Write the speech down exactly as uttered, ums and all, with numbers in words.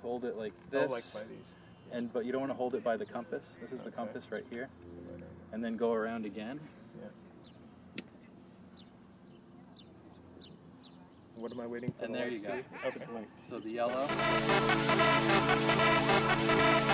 hold it like this. Oh, like by these. And but you don't want to hold it by the compass. This is okay. The compass right here. And then go around again. Yeah. What am I waiting for? And there you go. Okay. So the yellow.